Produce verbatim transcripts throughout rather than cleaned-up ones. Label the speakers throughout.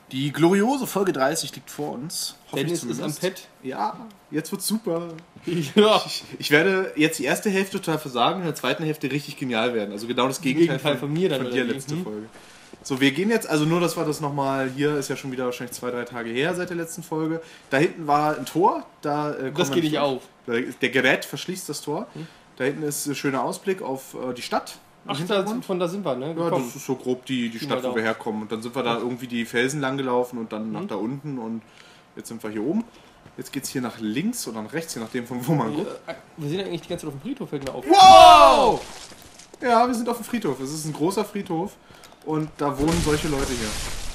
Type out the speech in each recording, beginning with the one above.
Speaker 1: Die gloriose Folge dreißig liegt vor uns.
Speaker 2: Dennis ist am Pad.
Speaker 1: Ja, jetzt wird's super.
Speaker 2: Ja.
Speaker 1: Ich, ich werde jetzt die erste Hälfte total versagen, in der zweiten Hälfte richtig genial werden. Also genau das Gegenteil,
Speaker 2: Gegenteil von, von mir dann.
Speaker 1: Von dir letzte hm? Folge. So, wir gehen jetzt, also nur, dass wir das nochmal, hier ist ja schon wieder wahrscheinlich zwei, drei Tage her seit der letzten Folge. Da hinten war ein Tor. Da, äh,
Speaker 2: das geht nicht auf.
Speaker 1: Der Gerät verschließt das Tor. Hm? Da hinten ist ein schöner Ausblick auf äh, die Stadt.
Speaker 2: Ach, da, von da sind wir, ne?
Speaker 1: Ja, das ist so grob die, die Stadt, wo wir herkommen. Und dann sind wir da irgendwie die Felsen lang gelaufen und dann mhm. nach da unten und jetzt sind wir hier oben. Jetzt geht's hier nach links oder nach rechts, je nachdem von wo man
Speaker 2: ja,
Speaker 1: guckt.
Speaker 2: Wir sind eigentlich die ganze Zeit auf dem Friedhof, fällt mir auf.
Speaker 1: Wow! Ja, wir sind auf dem Friedhof. Es ist ein großer Friedhof und da wohnen solche Leute hier.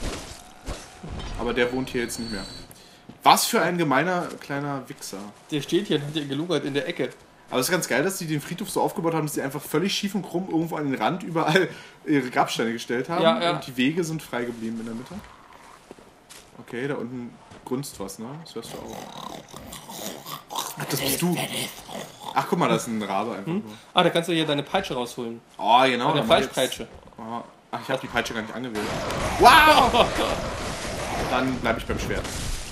Speaker 1: Aber der wohnt hier jetzt nicht mehr. Was für ein gemeiner kleiner Wichser.
Speaker 2: Der steht hier und hat hier gelungert in der Ecke.
Speaker 1: Aber es ist ganz geil, dass die den Friedhof so aufgebaut haben, dass sie einfach völlig schief und krumm irgendwo an den Rand überall ihre Grabsteine gestellt haben.
Speaker 2: Ja, ja.
Speaker 1: Und die Wege sind frei geblieben in der Mitte. Okay, da unten grunzt was, ne? Das hörst du auch. Ach, das bist du. Ach, guck mal, das ist ein Rabe einfach
Speaker 2: hm?
Speaker 1: nur.
Speaker 2: Ah, da kannst du hier deine Peitsche rausholen.
Speaker 1: Oh, genau.
Speaker 2: Eine Fleischpeitsche.
Speaker 1: Oh. Ach, ich habe die Peitsche gar nicht angewählt. Wow! Dann bleibe ich beim Schwert.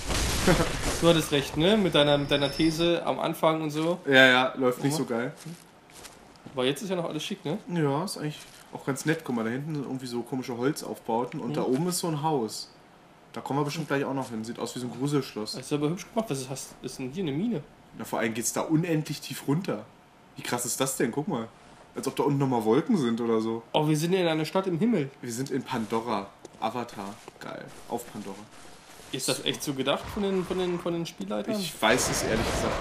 Speaker 2: Du hattest recht, ne? Mit deiner, mit deiner These am Anfang und so.
Speaker 1: Ja, ja, läuft nicht so geil.
Speaker 2: Aber jetzt ist ja noch alles schick, ne?
Speaker 1: Ja, ist eigentlich auch ganz nett. Guck mal, da hinten sind irgendwie so komische Holzaufbauten und mhm. da oben ist so ein Haus. Da kommen wir bestimmt gleich auch noch hin. Sieht aus wie so ein Gruselschloss.
Speaker 2: Das ist aber hübsch gemacht. Was ist, hast, ist denn hier eine Mine?
Speaker 1: Na, vor allem geht's da unendlich tief runter. Wie krass ist das denn? Guck mal. Als ob da unten nochmal Wolken sind oder so.
Speaker 2: Oh, wir sind in einer Stadt im Himmel.
Speaker 1: Wir sind in Pandora. Avatar. Geil. Auf Pandora.
Speaker 2: Ist das echt so gedacht von den, von den, von den Spielleitern?
Speaker 1: Ich weiß es ehrlich gesagt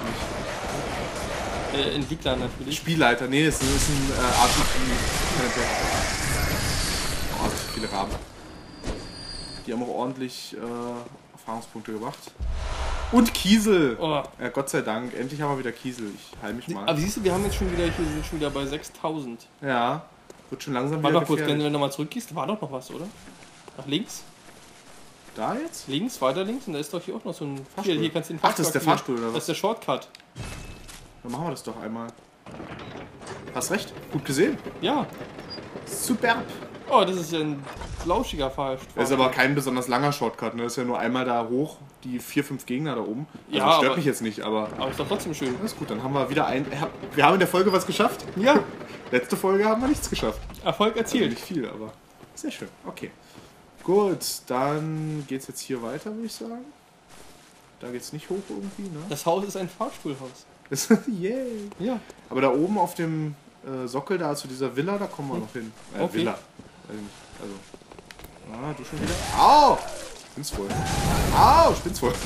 Speaker 1: nicht.
Speaker 2: Äh, Entwickler natürlich.
Speaker 1: Spielleiter, nee, es ist ein äh, R P G. Oh, so viele Raben. Die haben auch ordentlich äh, Erfahrungspunkte gemacht. Und Kiesel!
Speaker 2: Oh.
Speaker 1: Ja, Gott sei Dank, endlich haben wir wieder Kiesel. Ich heil mich mal.
Speaker 2: Aber siehst du, wir haben jetzt schon wieder, hier sind schon wieder bei sechstausend.
Speaker 1: Ja, wird schon langsam
Speaker 2: Warte
Speaker 1: wieder
Speaker 2: mal kurz, wenn du nochmal zurückgehst, war doch noch was, oder? Nach links?
Speaker 1: Da jetzt?
Speaker 2: Links, weiter links, und da ist doch hier auch noch so ein
Speaker 1: Fahrstuhl.
Speaker 2: Hier, hier kannst du den
Speaker 1: Ach, das ist der Fahrstuhl, oder was?
Speaker 2: Das ist der Shortcut.
Speaker 1: Dann machen wir das doch einmal. Hast recht, gut gesehen.
Speaker 2: Ja.
Speaker 1: Superb.
Speaker 2: Oh, das ist ja ein lauschiger Fahrstuhl.
Speaker 1: Das ist aber kein besonders langer Shortcut, ne? Das ist ja nur einmal da hoch, die vier, fünf Gegner da oben. Also
Speaker 2: ja,
Speaker 1: stört
Speaker 2: aber,
Speaker 1: mich jetzt nicht, aber...
Speaker 2: Aber ist doch trotzdem schön.
Speaker 1: Das ist gut, dann haben wir wieder ein... Wir haben in der Folge was geschafft.
Speaker 2: Ja.
Speaker 1: Letzte Folge haben wir nichts geschafft.
Speaker 2: Erfolg erzielt.
Speaker 1: Also nicht viel, aber sehr schön. Okay. Gut, dann geht's jetzt hier weiter, würde ich sagen. Da geht's nicht hoch irgendwie, ne?
Speaker 2: Das Haus ist ein Fahrstuhlhaus.
Speaker 1: Yay!
Speaker 2: Ja.
Speaker 1: Aber da oben auf dem äh, Sockel da zu dieser Villa, da kommen wir hm. noch hin. Äh,
Speaker 2: okay.
Speaker 1: Villa. Weiß ich nicht. Also. Ah, du schon wieder? Au! Spinn's voll. Au! Spinn's voll.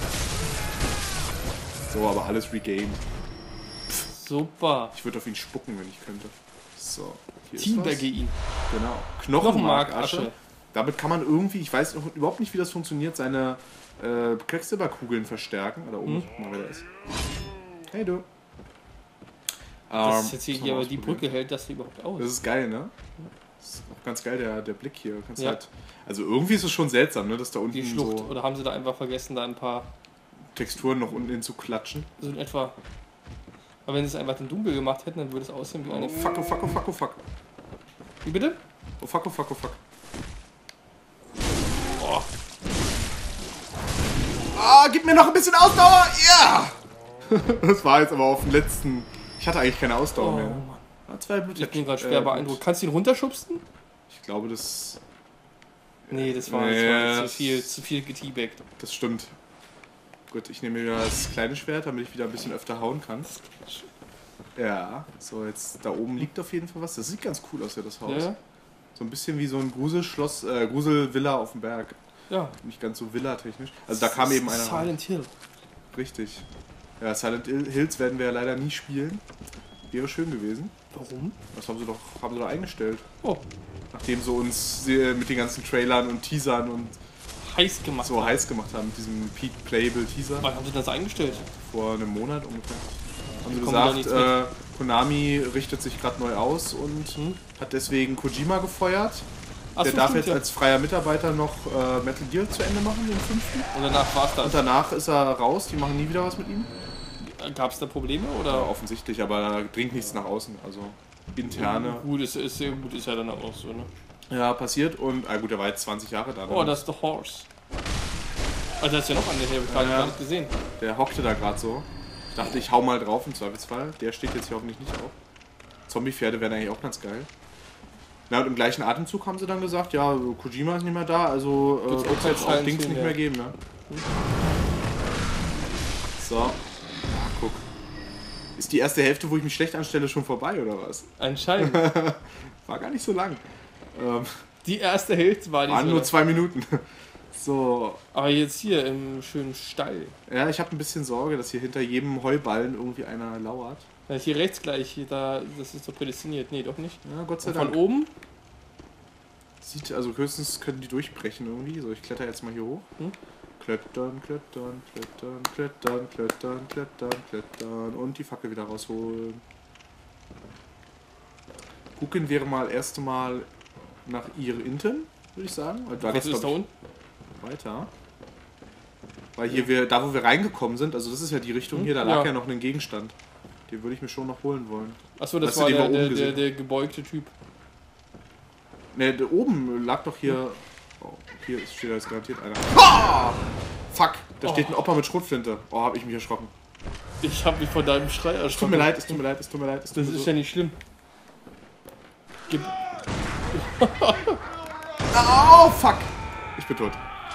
Speaker 1: So, aber alles regained.
Speaker 2: Super.
Speaker 1: Ich würde auf ihn spucken, wenn ich könnte. So.
Speaker 2: Teambagge ihn.
Speaker 1: Genau.
Speaker 2: Knochenmarkasche.
Speaker 1: Knochenmarkasche. Damit kann man irgendwie, ich weiß überhaupt nicht, wie das funktioniert, seine äh, Quecksilberkugeln verstärken. Da oben, guck mal, wer da ist. Hey du.
Speaker 2: Das
Speaker 1: ähm,
Speaker 2: ist jetzt hier, hier aber die Brücke hält das hier überhaupt aus.
Speaker 1: Das ist geil, ne? Das ist auch ganz geil, der, der Blick hier. Kannst
Speaker 2: ja.
Speaker 1: halt, also irgendwie ist es schon seltsam, ne, dass da unten
Speaker 2: die Schlucht.
Speaker 1: so...
Speaker 2: Oder haben sie da einfach vergessen, da ein paar...
Speaker 1: Texturen noch unten hin zu klatschen?
Speaker 2: So in etwa... Aber wenn sie es einfach in dunkel gemacht hätten, dann würde es aussehen wie eine...
Speaker 1: Oh fuck, oh fuck, oh fuck, oh fuck.
Speaker 2: Wie bitte?
Speaker 1: Oh fuck, oh fuck, oh fuck.
Speaker 2: Oh.
Speaker 1: Ah, gib mir noch ein bisschen Ausdauer! Ja! Yeah! Das war jetzt aber auf dem letzten... Ich hatte eigentlich keine Ausdauer
Speaker 2: oh,
Speaker 1: mehr.
Speaker 2: Mann.
Speaker 1: Ah, zwei Blut.
Speaker 2: Ich bin gerade schwer äh, beeindruckt. Kannst du ihn runterschubsen?
Speaker 1: Ich glaube, das...
Speaker 2: Nee, das war,
Speaker 1: nee,
Speaker 2: das war zu viel, zu viel geteabagt.
Speaker 1: Das stimmt. Gut, ich nehme mir das kleine Schwert, damit ich wieder ein bisschen öfter hauen kann. Ja, so jetzt da oben liegt auf jeden Fall was. Das sieht ganz cool aus, ja, das Haus.
Speaker 2: Ja.
Speaker 1: So ein bisschen wie so ein Gruselschloss, äh, Gruselvilla auf dem Berg.
Speaker 2: Ja.
Speaker 1: Nicht ganz so Villa-technisch. Also da kam eben einer.
Speaker 2: Silent Hill.
Speaker 1: Richtig. Ja, Silent Hills werden wir ja leider nie spielen. Wäre schön gewesen.
Speaker 2: Warum? Das
Speaker 1: haben sie doch, haben sie doch eingestellt.
Speaker 2: Oh.
Speaker 1: Nachdem sie uns mit den ganzen Trailern und Teasern und
Speaker 2: heiß gemacht
Speaker 1: so haben. heiß gemacht haben, mit diesem Peak Playable Teaser.
Speaker 2: Wann haben sie das eingestellt?
Speaker 1: Vor einem Monat ungefähr. Haben sie gesagt, äh, Konami richtet sich gerade neu aus und hm? hat deswegen Kojima gefeuert.
Speaker 2: Ach,
Speaker 1: der
Speaker 2: so
Speaker 1: darf
Speaker 2: stimmt,
Speaker 1: jetzt
Speaker 2: ja.
Speaker 1: als freier Mitarbeiter noch äh, Metal Gear zu Ende machen, den fünften.
Speaker 2: Und danach war's das.
Speaker 1: Und danach ist er raus, die machen nie wieder was mit ihm.
Speaker 2: Gab es da Probleme oder?
Speaker 1: Ja, offensichtlich, aber da dringt nichts nach außen. Also interne.
Speaker 2: Ja, gut, ist, ist sehr gut, ist ja dann auch so, ne?
Speaker 1: Ja, passiert und, ah gut, er war jetzt zwanzig Jahre da.
Speaker 2: Oh, das ist The Horse. Ah, da ist ja noch einer, der habe ich gerade
Speaker 1: Ja.
Speaker 2: gar nicht gesehen.
Speaker 1: Der hockte da gerade so. Ich dachte, ich hau mal drauf im Zweifelsfall. Der steht jetzt hier hoffentlich nicht auf. Zombie-Pferde wären eigentlich auch ganz geil. Na, und im gleichen Atemzug haben sie dann gesagt, ja, Kojima ist nicht mehr da, also äh,
Speaker 2: Gibt's
Speaker 1: wird es
Speaker 2: auch
Speaker 1: jetzt auch
Speaker 2: Silent
Speaker 1: Dings
Speaker 2: Hill,
Speaker 1: nicht
Speaker 2: ja.
Speaker 1: mehr geben, ne? So. Ja, guck. Ist die erste Hälfte, wo ich mich schlecht anstelle, schon vorbei, oder was?
Speaker 2: Anscheinend.
Speaker 1: War gar nicht so lang. Ähm,
Speaker 2: Die erste Hälfte war die
Speaker 1: waren
Speaker 2: so
Speaker 1: nur
Speaker 2: lang.
Speaker 1: zwei Minuten. So.
Speaker 2: Aber jetzt hier im schönen Stall.
Speaker 1: Ja, ich habe ein bisschen Sorge, dass hier hinter jedem Heuballen irgendwie einer lauert.
Speaker 2: Ja, hier rechts gleich, hier, da, das ist doch prädestiniert. Nee, doch nicht.
Speaker 1: Ja, Gott sei
Speaker 2: Und
Speaker 1: Dank.
Speaker 2: von oben?
Speaker 1: Sieht, also höchstens können die durchbrechen irgendwie. So, ich kletter jetzt mal hier hoch.
Speaker 2: Hm?
Speaker 1: Klettern, klettern, klettern, klettern, klettern, klettern, klettern und die Fackel wieder rausholen. Gucken wir mal erst mal nach ihr Inten, würde ich sagen. Weil da
Speaker 2: Was
Speaker 1: geht's,
Speaker 2: ist da
Speaker 1: glaub
Speaker 2: unten?
Speaker 1: ich, weiter. Weil hier wir, da wo wir reingekommen sind, also das ist ja die Richtung hier, da lag ja,
Speaker 2: Ja.
Speaker 1: noch ein Gegenstand. Den würde ich mir schon noch holen wollen.
Speaker 2: Achso, das
Speaker 1: Hast du
Speaker 2: war
Speaker 1: den
Speaker 2: der,
Speaker 1: mal
Speaker 2: der,
Speaker 1: oben
Speaker 2: der,
Speaker 1: gesehen?
Speaker 2: der gebeugte Typ.
Speaker 1: Ne, da oben lag doch hier. Oh, hier steht da jetzt garantiert einer. Ah! Fuck, da steht
Speaker 2: Oh.
Speaker 1: ein Opa mit Schrotflinte. Oh, hab ich mich erschrocken.
Speaker 2: Ich hab mich von deinem Schrei erschrocken.
Speaker 1: Es tut mir leid, es tut mir leid, es tut mir leid. Es tut
Speaker 2: Das
Speaker 1: mir
Speaker 2: ist
Speaker 1: so.
Speaker 2: ja nicht schlimm. Gib.
Speaker 1: Oh, fuck! Ich bin tot.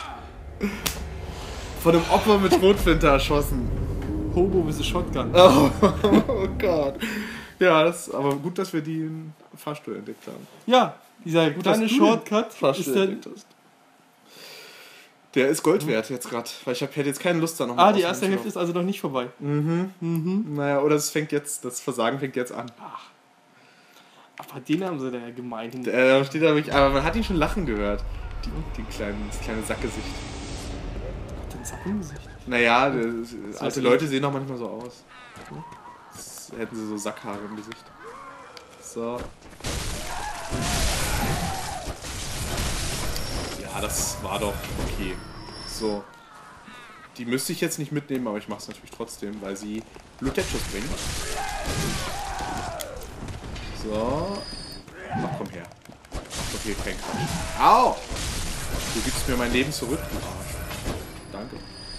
Speaker 1: Von einem Opfer mit Schrotflinte erschossen.
Speaker 2: Hobo with a Shotgun.
Speaker 1: Oh, oh Gott. Ja, das, aber gut, dass wir den Fahrstuhl entdeckt haben.
Speaker 2: Ja, dieser
Speaker 1: Gut,
Speaker 2: kleine
Speaker 1: dass du
Speaker 2: Shortcut
Speaker 1: den Fahrstuhl
Speaker 2: ist dann.
Speaker 1: entdeckt hast. Der ist Gold wert jetzt gerade, weil ich hab, hätte jetzt keine Lust da nochmal
Speaker 2: Ah, die erste Hälfte ist also noch nicht vorbei.
Speaker 1: Mhm.
Speaker 2: Mhm.
Speaker 1: Naja, oder es fängt jetzt, das Versagen fängt jetzt an.
Speaker 2: Aber den haben sie da ja gemeint.
Speaker 1: Da steht da wirklich, aber man hat ihn schon lachen gehört. Die, die kleinen, das kleine Sackgesicht.
Speaker 2: Den Sackengesicht.
Speaker 1: Naja, das,
Speaker 2: Das
Speaker 1: alte
Speaker 2: ist
Speaker 1: Leute sehen doch manchmal so aus. Als hätten sie so Sackhaare im Gesicht. So. Ja, das war doch okay. So. Die müsste ich jetzt nicht mitnehmen, aber ich mache es natürlich trotzdem, weil sie Lutechos bringen. So. Ach, komm her. Mach doch hier kein Quatsch. Au! Du gibst mir mein Leben zurück, du Arsch. Danke.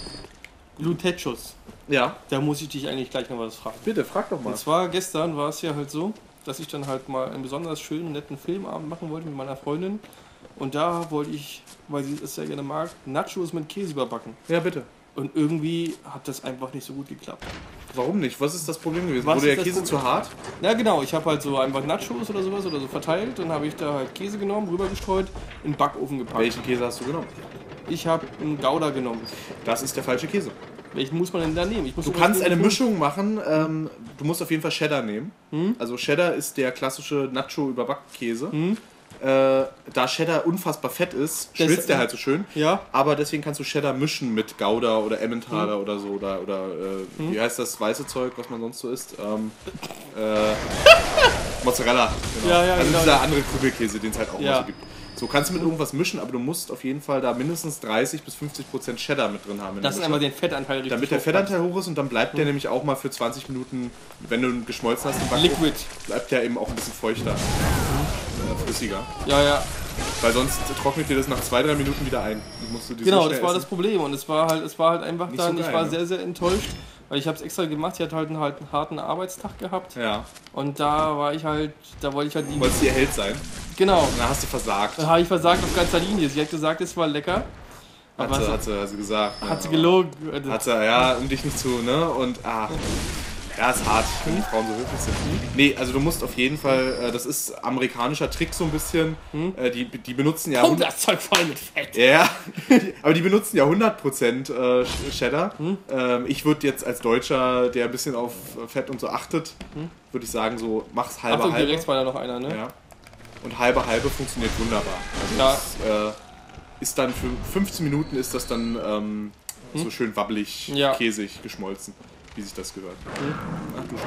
Speaker 2: Lutechos.
Speaker 1: Ja,
Speaker 2: Da muss ich dich eigentlich gleich noch was fragen.
Speaker 1: bitte, frag doch mal.
Speaker 2: Und zwar gestern war es ja halt so, dass ich dann halt mal einen besonders schönen, netten Filmabend machen wollte mit meiner Freundin. Und da wollte ich, weil sie es sehr gerne mag, Nachos mit Käse überbacken.
Speaker 1: Ja, bitte.
Speaker 2: Und irgendwie hat das einfach nicht so gut geklappt.
Speaker 1: Warum nicht? Was ist das Problem gewesen?
Speaker 2: Was
Speaker 1: Wurde
Speaker 2: ist
Speaker 1: der
Speaker 2: das
Speaker 1: Käse
Speaker 2: Problem?
Speaker 1: zu hart?
Speaker 2: Ja genau, ich habe halt so einfach Nachos oder sowas oder so verteilt. Dann habe ich da halt Käse genommen, rübergestreut, in den Backofen gepackt.
Speaker 1: Welchen Käse hast du genommen?
Speaker 2: Ich habe einen Gouda genommen.
Speaker 1: Das ist der falsche Käse.
Speaker 2: Welchen muss man denn da nehmen? Ich muss
Speaker 1: Du
Speaker 2: sowas
Speaker 1: kannst eine
Speaker 2: nehmen,
Speaker 1: Mischung machen. Ähm, du musst auf jeden Fall Cheddar nehmen.
Speaker 2: Hm?
Speaker 1: Also Cheddar ist der klassische Nacho-Überbackkäse.
Speaker 2: Hm?
Speaker 1: Äh, da Cheddar unfassbar fett ist,
Speaker 2: Das-
Speaker 1: schmilzt der halt so schön.
Speaker 2: Ja,
Speaker 1: Aber deswegen kannst du Cheddar mischen mit Gouda oder Emmentaler
Speaker 2: Hm.
Speaker 1: oder so. Oder, oder äh,
Speaker 2: Hm?
Speaker 1: wie heißt das weiße Zeug, was man sonst so isst? Ähm, äh, Mozzarella. Genau.
Speaker 2: Ja, ja,
Speaker 1: also
Speaker 2: genau.
Speaker 1: dieser andere Krümelkäse, den es halt auch
Speaker 2: Ja.
Speaker 1: mal so gibt. So kannst du mit irgendwas mischen, aber du musst auf jeden Fall da mindestens dreißig bis fünfzig Prozent Cheddar mit drin haben. in
Speaker 2: das ist
Speaker 1: der
Speaker 2: einmal
Speaker 1: Mischung.
Speaker 2: den Fettanteil richtig
Speaker 1: Damit der
Speaker 2: hoch
Speaker 1: Fettanteil hoch ist und dann bleibt der nämlich auch mal für zwanzig Minuten, wenn du ihn geschmolzen hast im
Speaker 2: macht.
Speaker 1: Backofen,
Speaker 2: Liquid.
Speaker 1: bleibt der eben auch ein bisschen feuchter. Äh, flüssiger.
Speaker 2: Ja, ja.
Speaker 1: Weil sonst trocknet dir das nach zwei, drei Minuten wieder ein. Und musst du die so
Speaker 2: Genau,
Speaker 1: schnell
Speaker 2: das war das
Speaker 1: essen.
Speaker 2: Problem und es war halt, es war halt einfach
Speaker 1: Nicht
Speaker 2: dann,
Speaker 1: so
Speaker 2: ich
Speaker 1: geil,
Speaker 2: war
Speaker 1: ne?
Speaker 2: sehr, sehr enttäuscht, weil ich habe es extra gemacht, sie hat halt einen, halt einen harten Arbeitstag gehabt
Speaker 1: Ja,
Speaker 2: und da war ich halt, da wollte ich halt die,
Speaker 1: wolltest du ihr Held sein.
Speaker 2: genau,
Speaker 1: Und dann hast du versagt.
Speaker 2: da habe ich versagt auf ganzer Linie, sie hat gesagt, es war lecker, aber
Speaker 1: Hat sie,
Speaker 2: so-
Speaker 1: hat, sie, hat sie gesagt.
Speaker 2: hat
Speaker 1: ja,
Speaker 2: sie
Speaker 1: aber-
Speaker 2: gelogen.
Speaker 1: Hat sie, ja, um dich nicht zu, ne? Und, ah. Ja, ist hart, wenn die Frauen so höflich sind. Nee, also du musst auf jeden Fall, äh, das ist amerikanischer Trick so ein bisschen.
Speaker 2: Hm?
Speaker 1: Äh, die, die benutzen ja...
Speaker 2: Kommt das Zeug voll mit Fett.
Speaker 1: Ja, die, aber die benutzen ja hundert Prozent äh, Cheddar.
Speaker 2: Hm?
Speaker 1: Ähm, ich würde jetzt als Deutscher, der ein bisschen auf Fett und so achtet,
Speaker 2: Hm?
Speaker 1: würde ich sagen, so mach's halbe
Speaker 2: Achtung, hier
Speaker 1: halbe.
Speaker 2: rechts war da noch einer, ne?
Speaker 1: Ja. Und halbe halbe funktioniert wunderbar. Also
Speaker 2: Ja.
Speaker 1: das, äh, ist dann für fünfzehn Minuten ist das dann ähm,
Speaker 2: Hm?
Speaker 1: so schön wabbelig,
Speaker 2: Ja.
Speaker 1: käsig, geschmolzen, wie sich das gehört.
Speaker 2: Hm?
Speaker 1: Ach du schon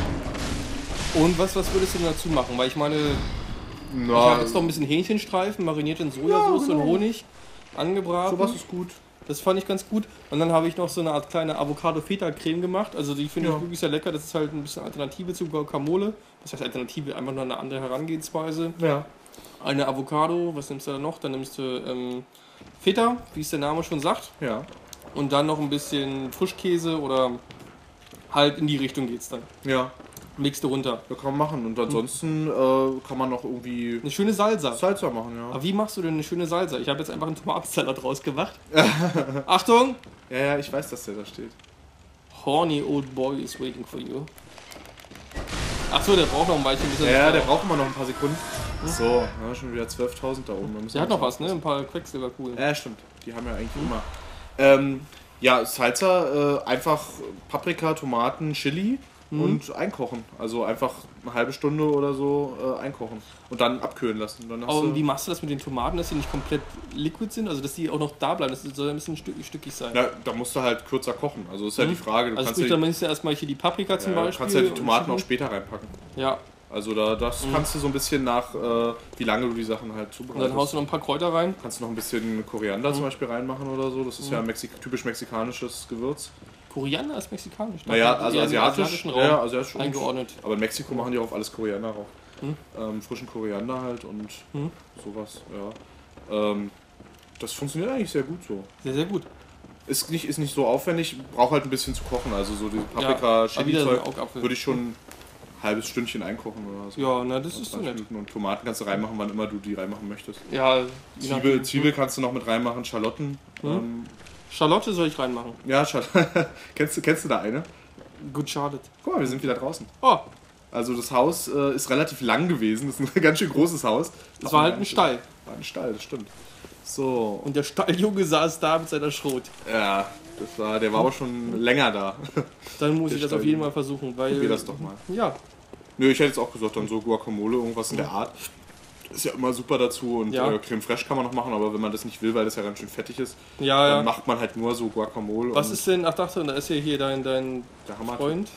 Speaker 1: wieder.
Speaker 2: Und was, was würdest du denn dazu machen? Weil ich meine, ich
Speaker 1: Na,
Speaker 2: habe jetzt noch ein bisschen Hähnchenstreifen, mariniert in Sojasauce
Speaker 1: Ja, genau.
Speaker 2: und Honig, angebraten.
Speaker 1: sowas ist gut.
Speaker 2: Das fand ich ganz gut. Und dann habe ich noch so eine Art kleine Avocado-Feta-Creme gemacht. Also die finde
Speaker 1: Ja.
Speaker 2: ich wirklich sehr lecker. Das ist halt ein bisschen Alternative zu Guacamole. Das heißt Alternative, einfach nur eine andere Herangehensweise.
Speaker 1: Ja.
Speaker 2: Eine Avocado, was nimmst du da noch? Dann nimmst du ähm, Feta, wie es der Name schon sagt.
Speaker 1: Ja.
Speaker 2: und dann noch ein bisschen Frischkäse oder halt in die Richtung geht's dann.
Speaker 1: Ja.
Speaker 2: Mixt du runter.
Speaker 1: Ja, kann man machen. Und ansonsten äh, kann man noch irgendwie
Speaker 2: Eine schöne Salsa.
Speaker 1: Salsa machen, ja.
Speaker 2: Aber wie machst du denn eine schöne Salsa? Ich habe jetzt einfach einen Tomatensalat rausgemacht. Achtung!
Speaker 1: Ja, ja, ich weiß, dass der da steht.
Speaker 2: Horny old boy is waiting for you. Achso, der braucht noch ein Weilchen. Bis er
Speaker 1: Ja, ja,
Speaker 2: sich
Speaker 1: der
Speaker 2: da-
Speaker 1: braucht immer noch ein paar Sekunden. So, ja, schon wieder zwölftausend da oben. Da müssen
Speaker 2: Der
Speaker 1: wir
Speaker 2: hat noch
Speaker 1: uns
Speaker 2: was, ne? Ein paar Quecksilberkugeln.
Speaker 1: Ja, stimmt. Die haben ja eigentlich immer. Ähm, ja, Salsa, äh, einfach Paprika, Tomaten, Chili
Speaker 2: Mhm.
Speaker 1: und einkochen. Also einfach eine halbe Stunde oder so äh, einkochen. Und dann abkühlen lassen. Dann hast
Speaker 2: Aber
Speaker 1: du,
Speaker 2: wie machst du das mit den Tomaten, dass die nicht komplett liquid sind? Also, dass die auch noch da bleiben? Das soll ein bisschen stück, stückig sein.
Speaker 1: ja, da musst du halt kürzer kochen. Also ist ja
Speaker 2: Mhm.
Speaker 1: die Frage. Du
Speaker 2: Also,
Speaker 1: kannst
Speaker 2: sprich,
Speaker 1: ja,
Speaker 2: dann meinst du erstmal hier die Paprika zum
Speaker 1: ja, du
Speaker 2: Beispiel.
Speaker 1: kannst ja die
Speaker 2: und
Speaker 1: Tomaten auch
Speaker 2: Chili.
Speaker 1: später reinpacken.
Speaker 2: Ja,
Speaker 1: Also da, das
Speaker 2: Mhm.
Speaker 1: kannst du so ein bisschen nach, äh, wie lange du die Sachen halt
Speaker 2: und
Speaker 1: zubereitest.
Speaker 2: dann haust du noch ein paar Kräuter rein.
Speaker 1: Kannst du noch ein bisschen Koriander zum
Speaker 2: Mhm.
Speaker 1: Beispiel reinmachen oder so. Das ist ja ein Mexik typisch mexikanisches Gewürz.
Speaker 2: Koriander ist mexikanisch. Ich
Speaker 1: Naja,
Speaker 2: dachte,
Speaker 1: also
Speaker 2: eher im
Speaker 1: asiatisch.
Speaker 2: asiatischen Raum
Speaker 1: Ja, asiatisch.
Speaker 2: eingeordnet.
Speaker 1: Aber in Mexiko machen die auch auf alles Koriander drauf.
Speaker 2: Mhm.
Speaker 1: Ähm, frischen Koriander halt und
Speaker 2: Mhm.
Speaker 1: sowas, ja. Ähm, das funktioniert eigentlich sehr gut so.
Speaker 2: Sehr, sehr gut.
Speaker 1: Ist nicht, ist nicht so aufwendig, braucht halt ein bisschen zu kochen. Also so die
Speaker 2: aber
Speaker 1: Paprika,
Speaker 2: wieder so ein
Speaker 1: Chili-Zeug
Speaker 2: Augapfel.
Speaker 1: würde ich schon ein halbes Stündchen einkochen oder so.
Speaker 2: Ja, na, das ist so
Speaker 1: dreißig
Speaker 2: nett.
Speaker 1: Minuten. Und Tomaten kannst du reinmachen, wann immer du die reinmachen möchtest.
Speaker 2: Ja, je
Speaker 1: Zwiebel,
Speaker 2: nachdem.
Speaker 1: Zwiebel kannst du noch mit reinmachen, Schalotten.
Speaker 2: Mhm.
Speaker 1: Ähm,
Speaker 2: Schalotte soll ich reinmachen.
Speaker 1: ja, Schal kennst, du, kennst du da eine?
Speaker 2: Good Charlotte.
Speaker 1: Guck mal, wir sind wieder draußen.
Speaker 2: Oh,
Speaker 1: Also das Haus äh, ist relativ lang gewesen, das ist ein ganz schön großes Haus.
Speaker 2: das war halt ein Stall.
Speaker 1: War ein Stall, das stimmt. So,
Speaker 2: Und der Stalljunge saß da mit seiner Schrot.
Speaker 1: ja, das war, der war aber schon länger da.
Speaker 2: Dann muss
Speaker 1: Der
Speaker 2: ich das auf
Speaker 1: Stalljunge.
Speaker 2: jeden Mal versuchen, weil...
Speaker 1: Probier das doch mal.
Speaker 2: Ja,
Speaker 1: Nö, ich hätte jetzt auch gesagt, dann so Guacamole, irgendwas in der Art. Ist ja immer super dazu und
Speaker 2: Ja.
Speaker 1: äh, Creme Fraiche kann man noch machen, aber wenn man das nicht will, weil das ja ganz schön fettig ist,
Speaker 2: ja,
Speaker 1: dann
Speaker 2: ja.
Speaker 1: macht man halt nur so Guacamole.
Speaker 2: Was
Speaker 1: und
Speaker 2: ist denn... Ach, dachte, da ist ja hier dein, dein
Speaker 1: der Hammer.
Speaker 2: Freund.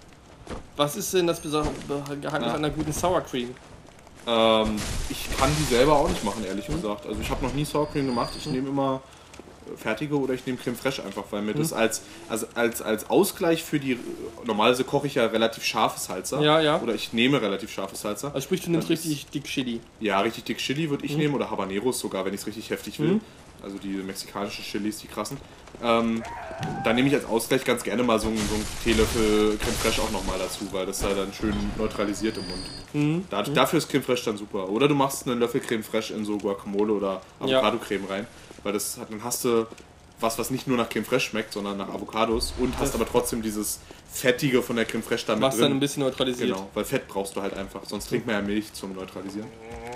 Speaker 2: Was ist denn das besondere Geheimnis
Speaker 1: Ja.
Speaker 2: an einer guten Sour Cream?
Speaker 1: Ähm, ich kann die selber auch nicht machen, ehrlich
Speaker 2: Mhm.
Speaker 1: gesagt. Also ich habe noch nie Sour Cream gemacht. Ich nehme immer äh, fertige oder ich nehme Creme Fraiche einfach, weil mir das
Speaker 2: Mhm.
Speaker 1: als, also als, als Ausgleich für die... Normalerweise koche ich ja relativ scharfe Salsa.
Speaker 2: Ja, ja.
Speaker 1: Oder ich nehme relativ scharfe Salsa.
Speaker 2: Also sprich, du nimmst
Speaker 1: Das ist-
Speaker 2: richtig dick Chili.
Speaker 1: Ja, richtig dick Chili würde ich
Speaker 2: Mhm.
Speaker 1: nehmen oder Habaneros sogar, wenn ich es richtig heftig will.
Speaker 2: Mhm.
Speaker 1: Also die mexikanischen Chilis, die krassen. Ähm, dann nehme ich als Ausgleich ganz gerne mal so einen, so einen Teelöffel Creme Fraiche auch nochmal dazu, weil das da dann schön neutralisiert im Mund.
Speaker 2: Mhm.
Speaker 1: Da, Dafür ist Creme Fraiche dann super. Oder du machst einen Löffel Creme Fraiche in so Guacamole oder
Speaker 2: Ja.
Speaker 1: Avocado-Creme rein, weil das hat, dann hast du was, was nicht nur nach Creme Fraiche schmeckt, sondern nach Avocados und hast
Speaker 2: Das-
Speaker 1: aber trotzdem dieses Fettige von der Creme Fraiche da mit
Speaker 2: Was
Speaker 1: drin.
Speaker 2: dann ein bisschen neutralisiert.
Speaker 1: Genau, weil Fett brauchst du halt einfach, sonst trinkt man ja Milch zum Neutralisieren.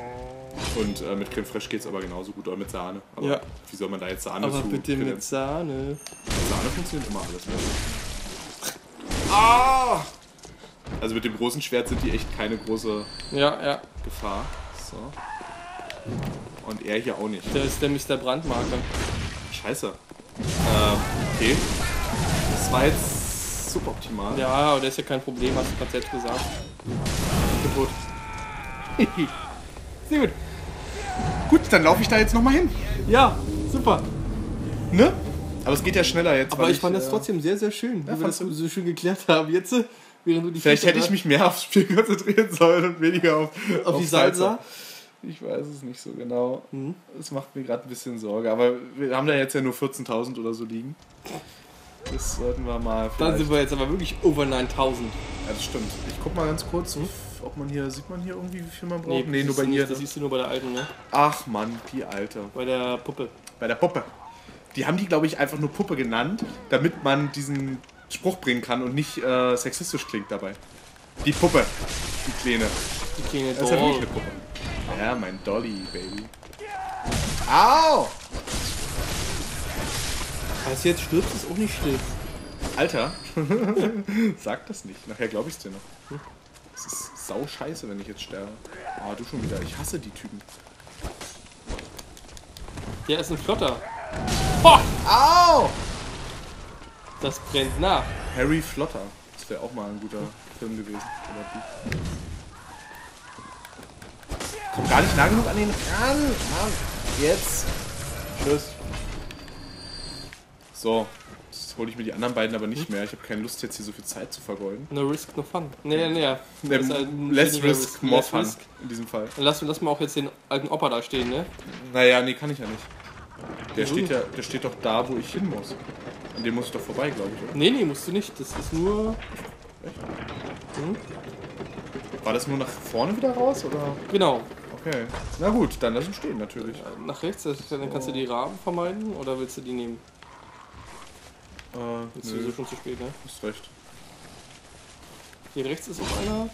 Speaker 1: Und äh, mit Creme Fraiche geht es aber genauso gut, oder mit Sahne. Aber
Speaker 2: Ja.
Speaker 1: wie soll man da jetzt Sahne
Speaker 2: Aber
Speaker 1: zu
Speaker 2: bitte mit
Speaker 1: kredenzen?
Speaker 2: Sahne.
Speaker 1: Sahne funktioniert immer alles. Ah! Also mit dem großen Schwert sind die echt keine große
Speaker 2: Ja, ja.
Speaker 1: Gefahr. So. Und er hier auch nicht.
Speaker 2: Der ist der Mister Brandmarker.
Speaker 1: Scheiße. Ähm, okay. Das war jetzt suboptimal.
Speaker 2: Ja, aber der ist ja kein Problem, hast du gerade selbst gesagt.
Speaker 1: Kaputt. Sehr gut. Gut, dann laufe ich da jetzt nochmal hin.
Speaker 2: Ja, super.
Speaker 1: Ne? Aber es geht ja schneller jetzt.
Speaker 2: Aber
Speaker 1: weil
Speaker 2: ich fand das
Speaker 1: äh,
Speaker 2: trotzdem sehr, sehr schön, wie wir das
Speaker 1: fandst du?
Speaker 2: so schön geklärt haben. Jetzt, äh, während du die
Speaker 1: Vielleicht
Speaker 2: Fische
Speaker 1: hätte ich
Speaker 2: da-
Speaker 1: mich mehr aufs Spiel konzentrieren sollen und weniger auf,
Speaker 2: auf die Salsa.
Speaker 1: Ich weiß es nicht so genau.
Speaker 2: Mhm.
Speaker 1: Das macht mir gerade ein bisschen Sorge. Aber wir haben da jetzt ja nur vierzehntausend oder so liegen. Das sollten wir mal
Speaker 2: Dann
Speaker 1: vielleicht...
Speaker 2: sind wir jetzt aber wirklich over neuntausend.
Speaker 1: Ja, das stimmt. Ich guck mal ganz kurz, ob man hier... Sieht man hier irgendwie, wie viel man braucht? Nee,
Speaker 2: das
Speaker 1: nur bei
Speaker 2: siehst du
Speaker 1: ihr.
Speaker 2: nicht, Das siehst du nur bei der alten, ne?
Speaker 1: Ach Mann, die Alte.
Speaker 2: Bei der Puppe.
Speaker 1: Bei der Puppe. Die haben die, glaube ich, einfach nur Puppe genannt, damit man diesen Spruch bringen kann und nicht äh, sexistisch klingt dabei. Die Puppe. Die Kleine.
Speaker 2: Die kleine
Speaker 1: Das ist ja wirklich
Speaker 2: Doll.
Speaker 1: eine Puppe. Ja, mein Dolly, Baby. Au!
Speaker 2: Als jetzt stirbst, ist auch nicht still.
Speaker 1: Alter. Sag das nicht. Nachher glaube ich es dir noch. Das ist sau scheiße, wenn ich jetzt sterbe. Ah, du schon wieder. Ich hasse die Typen.
Speaker 2: Der ist ein Flotter. Boah,
Speaker 1: Au!
Speaker 2: das brennt nach.
Speaker 1: Harry Flotter. Das wäre auch mal ein guter Film gewesen. Oder Buch. Kommt gar nicht nah genug an den ran. Mann. Jetzt. Tschüss. So. Jetzt hole ich mir die anderen beiden aber nicht mehr. Ich habe keine Lust, jetzt hier so viel Zeit zu vergeuden.
Speaker 2: No risk, no fun. Nee, nee, nee. Das ist halt ein
Speaker 1: Less
Speaker 2: weniger
Speaker 1: risk, more
Speaker 2: Less
Speaker 1: fun.
Speaker 2: risk.
Speaker 1: In diesem Fall.
Speaker 2: Dann lass, lass mal auch jetzt den alten Opa da stehen, ne?
Speaker 1: Naja, nee, kann ich ja nicht. Der
Speaker 2: Wieso
Speaker 1: steht
Speaker 2: nicht?
Speaker 1: ja, der steht doch da, wo ich hin muss. An dem muss ich doch vorbei, glaube ich, oder?
Speaker 2: Nee, nee, musst du nicht. Das ist nur...
Speaker 1: Echt?
Speaker 2: Hm?
Speaker 1: War das nur nach vorne wieder raus, oder?
Speaker 2: Genau.
Speaker 1: Okay. Na gut, dann lass ihn stehen, natürlich.
Speaker 2: Nach rechts, das, dann kannst du die Raben vermeiden oder willst du die nehmen?
Speaker 1: Äh,
Speaker 2: Jetzt
Speaker 1: nö,
Speaker 2: ist es schon zu spät, ne?
Speaker 1: hast recht.
Speaker 2: Hier rechts ist auch einer.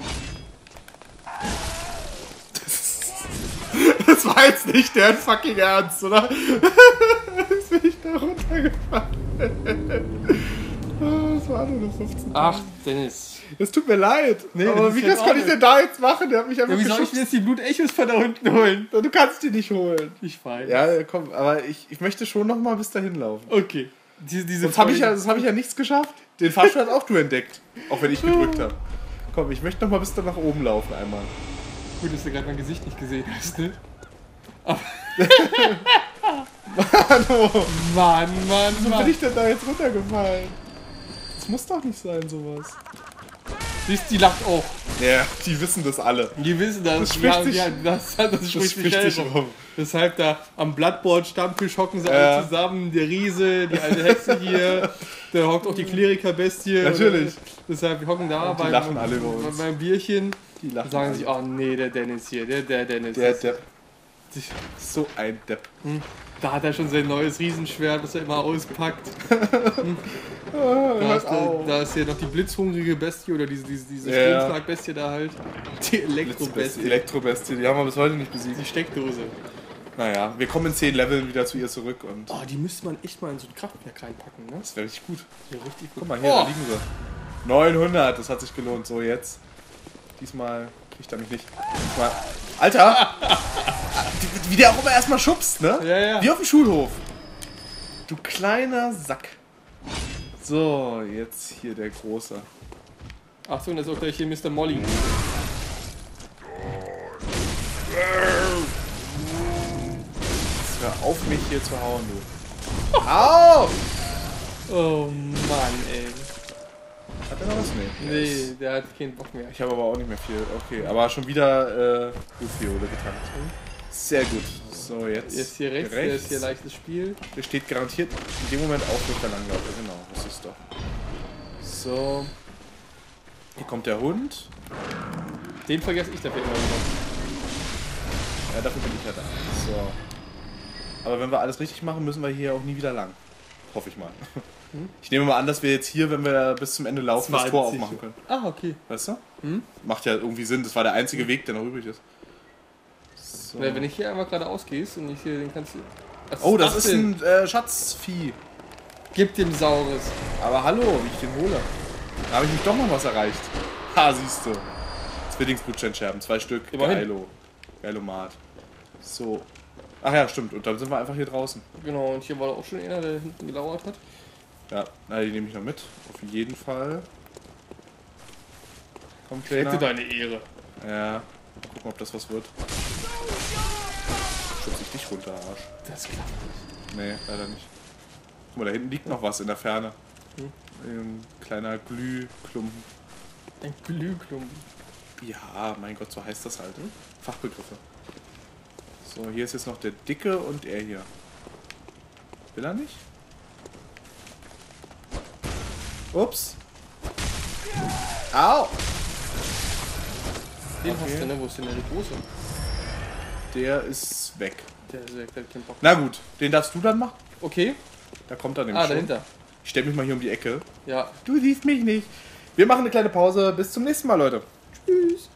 Speaker 1: Das war jetzt nicht der fucking Ernst, oder? Jetzt bin ich da runtergefallen. Das war nur noch fünfzehn.
Speaker 2: Ach, Dennis.
Speaker 1: Es tut mir leid.
Speaker 2: Nee,
Speaker 1: aber
Speaker 2: das
Speaker 1: wie
Speaker 2: ist
Speaker 1: das
Speaker 2: jetzt
Speaker 1: kann
Speaker 2: auch
Speaker 1: ich denn da jetzt machen? Der hat mich einfach
Speaker 2: Ja, wie soll ich
Speaker 1: geschubst.
Speaker 2: mir jetzt die Blutechos von da unten holen?
Speaker 1: Du kannst die nicht holen.
Speaker 2: Ich weiß.
Speaker 1: Ja, komm, aber ich, ich möchte schon noch mal bis dahin laufen.
Speaker 2: Okay. Diese, diese
Speaker 1: Sonst habe ich, ja,
Speaker 2: Folge-
Speaker 1: sonst hab ich ja nichts geschafft. Den Fahrstuhl hast auch du entdeckt. Auch wenn ich gedrückt habe. Komm, ich möchte noch mal bis da nach oben laufen einmal.
Speaker 2: Gut, dass du gerade mein Gesicht nicht gesehen hast, ne?
Speaker 1: Hallo.
Speaker 2: Mann, Mann,
Speaker 1: Wieso
Speaker 2: Mann.
Speaker 1: bin ich denn da jetzt runtergefallen? Das muss doch nicht sein, sowas.
Speaker 2: Siehst, die lacht auch.
Speaker 1: Ja, die wissen das alle.
Speaker 2: Die wissen das.
Speaker 1: Das spricht
Speaker 2: ja,
Speaker 1: sich-
Speaker 2: ja, das, das,
Speaker 1: Das
Speaker 2: spricht sich
Speaker 1: spricht sich
Speaker 2: selber.
Speaker 1: rum.
Speaker 2: Deshalb da am Bloodboard-Stammtisch hocken sie
Speaker 1: Ja.
Speaker 2: alle zusammen. Der Riese, die alte Hexe hier. Da hockt auch die Kleriker-Bestie.
Speaker 1: Natürlich.
Speaker 2: Oder, deshalb, wir hocken da
Speaker 1: Und die
Speaker 2: beim,
Speaker 1: lachen alle über uns.
Speaker 2: beim Bierchen.
Speaker 1: Die lachen
Speaker 2: Sagen
Speaker 1: alle.
Speaker 2: sich, oh nee, der Dennis hier, der, der Dennis.
Speaker 1: Der
Speaker 2: ist-
Speaker 1: Depp. So ein Depp.
Speaker 2: Hm. Da hat er schon sein neues Riesenschwert, das er immer auspackt.
Speaker 1: Ah,
Speaker 2: Da
Speaker 1: hört
Speaker 2: ist, der,
Speaker 1: auf.
Speaker 2: da ist ja noch die blitzhungrige Bestie oder diese, diese, diese
Speaker 1: Ja.
Speaker 2: Stromschlagbestie da halt. Die
Speaker 1: Blitzbestie,
Speaker 2: Elektrobestie.
Speaker 1: Elektrobestie, die haben wir bis heute nicht besiegt.
Speaker 2: Die Steckdose.
Speaker 1: Naja, wir kommen in zehn Leveln wieder zu ihr zurück und
Speaker 2: Oh, die müsste man echt mal in so ein Kraftwerk reinpacken, ne?
Speaker 1: das wäre richtig gut.
Speaker 2: Ja, richtig
Speaker 1: Guck
Speaker 2: gut.
Speaker 1: mal, hier,
Speaker 2: Oh.
Speaker 1: da liegen sie. neunhundert, das hat sich gelohnt. So, jetzt. Diesmal kriegt er mich nicht. Diesmal. Alter! Wie- Wie der auch immer erstmal schubst, ne?
Speaker 2: Ja, ja.
Speaker 1: Wie auf dem Schulhof. Du kleiner Sack. So, jetzt hier der Große.
Speaker 2: Achtung, da ist auch gleich hier Mister Molly.
Speaker 1: Jetzt hör auf, mich hier zu hauen, du. Au!
Speaker 2: Oh Mann, ey.
Speaker 1: Hat er noch was? Nee.
Speaker 2: Nee, der hat keinen Bock mehr.
Speaker 1: Ich habe aber auch nicht mehr viel. Okay, aber schon wieder äh, Lufiole getankt. Sehr gut. So, jetzt.
Speaker 2: Jetzt hier rechts, der ist hier leichtes Spiel.
Speaker 1: Der steht garantiert in dem Moment auch, wo ich da langlaufe. Genau, das ist doch. So. Hier kommt der Hund.
Speaker 2: Den vergesse ich dafür immer wieder.
Speaker 1: Ja, dafür bin ich ja da. So. Aber wenn wir alles richtig machen, müssen wir hier auch nie wieder lang. Hoffe ich mal.
Speaker 2: Hm?
Speaker 1: Ich nehme mal an, dass wir jetzt hier, wenn wir bis zum Ende laufen, das Tor
Speaker 2: zwanzig.
Speaker 1: aufmachen können.
Speaker 2: Ah, okay.
Speaker 1: Weißt du?
Speaker 2: Hm?
Speaker 1: Macht ja irgendwie Sinn. Das war der einzige Weg, der noch übrig ist. So.
Speaker 2: Ja, wenn ich hier einmal geradeaus gehst und ich hier den kannst du. Was
Speaker 1: Oh, das ist
Speaker 2: denn?
Speaker 1: ein äh, Schatzvieh.
Speaker 2: Gib dem Saures.
Speaker 1: Aber hallo, wie ich den hole. Da habe ich mich doch noch was erreicht. Ha, siehst du. Zwillingsblutsteinscherben, zwei Stück.
Speaker 2: Immerhin.
Speaker 1: Geilo. Geilomat. So. Ach ja, stimmt. Und dann sind wir einfach hier draußen.
Speaker 2: Genau, und hier war auch schon einer, der hinten gelauert hat.
Speaker 1: Ja, na, die nehme ich noch mit. Auf jeden Fall. Komm,
Speaker 2: Hätte
Speaker 1: Kleiner.
Speaker 2: deine Ehre.
Speaker 1: Ja. Mal gucken, ob das was wird. Schubse ich dich runter, Arsch.
Speaker 2: Das klappt nicht.
Speaker 1: Nee, leider nicht. Guck mal, da hinten liegt noch was in der Ferne.
Speaker 2: Hm.
Speaker 1: Ein kleiner Glühklumpen.
Speaker 2: Ein Glühklumpen.
Speaker 1: Ja, mein Gott, so heißt das halt. Hm? Fachbegriffe. So, hier ist jetzt noch der Dicke und er hier. Will er nicht? Ups. Au!
Speaker 2: Den
Speaker 1: Okay.
Speaker 2: hast du, ne? Wo ist denn der große?
Speaker 1: Der ist weg.
Speaker 2: Der ist weg, der hat keinen Bock.
Speaker 1: Na gut, den darfst du dann machen.
Speaker 2: Okay.
Speaker 1: Da kommt er nämlich
Speaker 2: Ah,
Speaker 1: schon.
Speaker 2: dahinter.
Speaker 1: Ich stelle mich mal hier um die Ecke.
Speaker 2: Ja.
Speaker 1: Du siehst mich nicht. Wir machen eine kleine Pause. Bis zum nächsten Mal, Leute.
Speaker 2: Tschüss.